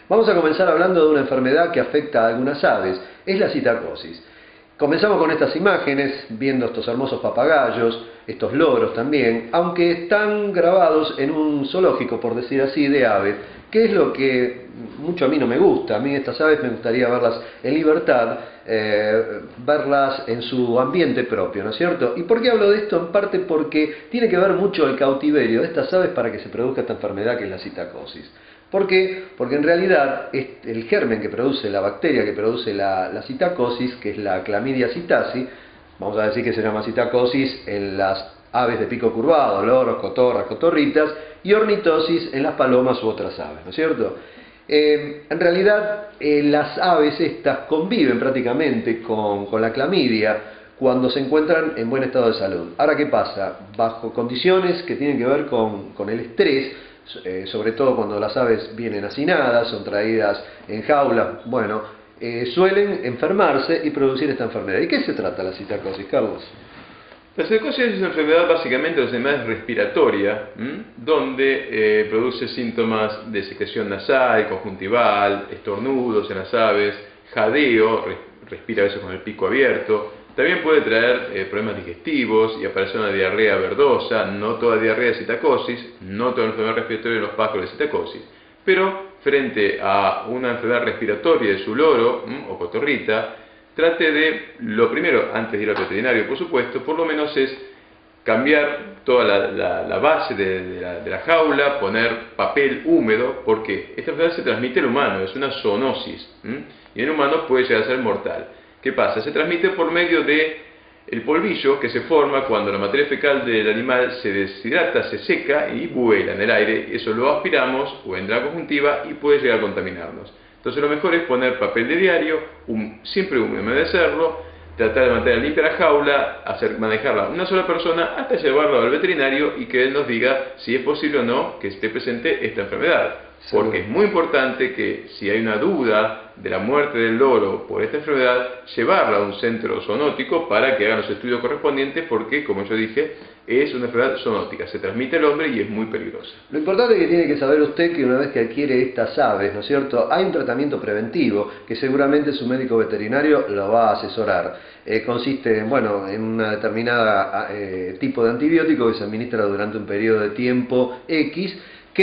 Vamos a comenzar hablando de una enfermedad que afecta a algunas aves, es la citacosis. Comenzamos con estas imágenes, viendo estos hermosos papagayos, estos loros también, aunque están grabados en un zoológico, por decir así, de aves, que es lo que mucho a mí no me gusta. A mí estas aves me gustaría verlas en libertad, verlas en su ambiente propio, ¿no es cierto? ¿Y por qué hablo de esto? En parte porque tiene que ver mucho el cautiverio de estas aves para que se produzca esta enfermedad que es la citacosis. ¿Por qué? Porque en realidad el germen que produce, la bacteria que produce la citacosis, que es la Chlamydia psittaci, vamos a decir que se llama citacosis en las aves de pico curvado, loros, cotorras, cotorritas, y ornitosis en las palomas u otras aves, ¿no es cierto? En realidad las aves estas conviven prácticamente con la clamidia cuando se encuentran en buen estado de salud. Ahora, ¿qué pasa? Bajo condiciones que tienen que ver con el estrés, sobre todo cuando las aves vienen hacinadas, son traídas en jaulas, bueno, suelen enfermarse y producir esta enfermedad. ¿Y qué se trata la citacosis, Carlos? La citacosis es una enfermedad básicamente de los animales respiratoria, donde produce síntomas de secreción nasal, conjuntival, estornudos en las aves, jadeo, respira a veces con el pico abierto. También puede traer problemas digestivos y aparecer una diarrea verdosa. No toda diarrea es citacosis, no toda enfermedad respiratoria de los pájaros es citacosis, pero frente a una enfermedad respiratoria de su loro o cotorrita, trate de, lo primero, antes de ir al veterinario por supuesto, por lo menos es cambiar toda la base de la jaula, poner papel húmedo, porque esta enfermedad se transmite al humano, es una zoonosis, y en humanos puede llegar a ser mortal. ¿Qué pasa? Se transmite por medio de el polvillo que se forma cuando la materia fecal del animal se deshidrata, se seca y vuela en el aire. Eso lo aspiramos o entra a la conjuntiva y puede llegar a contaminarnos. Entonces lo mejor es poner papel de diario, siempre humedecerlo, tratar de mantener limpia la jaula, manejarla una sola persona hasta llevarlo al veterinario y que él nos diga si es posible o no que esté presente esta enfermedad. Porque es muy importante que si hay una duda de la muerte del loro por esta enfermedad, llevarla a un centro zoonótico para que hagan los estudios correspondientes, porque, como yo dije, es una enfermedad zoonótica, se transmite al hombre y es muy peligrosa. Lo importante es que tiene que saber usted que una vez que adquiere estas aves, ¿no es cierto?, hay un tratamiento preventivo que seguramente su médico veterinario lo va a asesorar. Consiste, bueno, en una determinada tipo de antibiótico que se administra durante un periodo de tiempo X,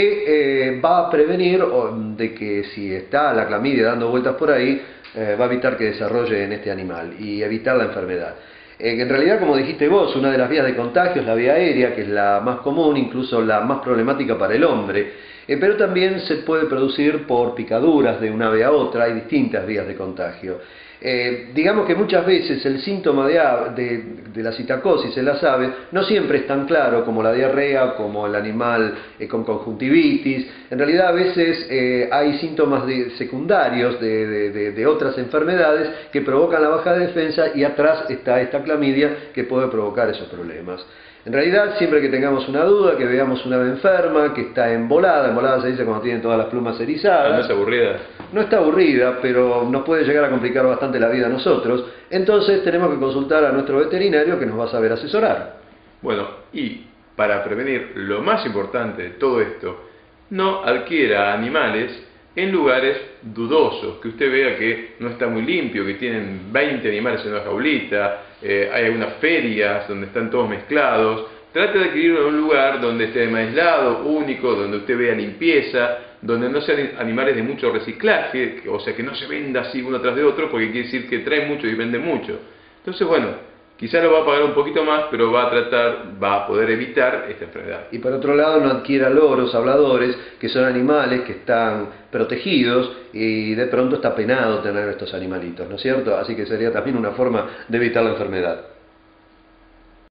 que va a prevenir de que si está la clamidia dando vueltas por ahí, va a evitar que desarrolle en este animal y evitar la enfermedad. En realidad, como dijiste vos, una de las vías de contagio es la vía aérea, que es la más común, incluso la más problemática para el hombre, pero también se puede producir por picaduras de una ave a otra, hay distintas vías de contagio. Digamos que muchas veces el síntoma de la citacosis en las aves no siempre es tan claro como la diarrea, como el animal con conjuntivitis. En realidad a veces hay síntomas secundarios de otras enfermedades que provocan la baja de defensa y atrás está esta clamidia que puede provocar esos problemas. En realidad, siempre que tengamos una duda, que veamos una ave enferma, que está embolada se dice cuando tienen todas las plumas erizadas. ¿No es aburrida? No está aburrida, pero nos puede llegar a complicar bastante la vida a nosotros. Entonces tenemos que consultar a nuestro veterinario que nos va a saber asesorar. Bueno, y para prevenir lo más importante de todo esto, no adquiera animales en lugares dudosos, que usted vea que no está muy limpio, que tienen 20 animales en una jaulita, hay algunas ferias donde están todos mezclados. Trate de adquirirlo en un lugar donde esté más aislado, único, donde usted vea limpieza, donde no sean animales de mucho reciclaje, o sea que no se venda así uno tras de otro, porque quiere decir que trae mucho y vende mucho. Entonces, bueno, quizá lo va a pagar un poquito más, pero va a poder evitar esta enfermedad. Y por otro lado, no adquiera loros, habladores, que son animales que están protegidos y de pronto está penado tener estos animalitos, ¿no es cierto? Así que sería también una forma de evitar la enfermedad.